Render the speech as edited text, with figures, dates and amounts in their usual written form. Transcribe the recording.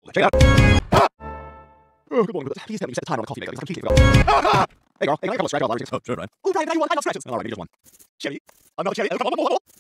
Check it out. Oh, good morning. Please tell me you set the timer on the coffee maker. I completely forgot. Hey, girl. Hey, can I have a couple of stretch allergies? Oh, sure, Ryan. Oh, Brian, I want 5 stretches. All right, maybe just one. Cherry. Another cherry. Come on.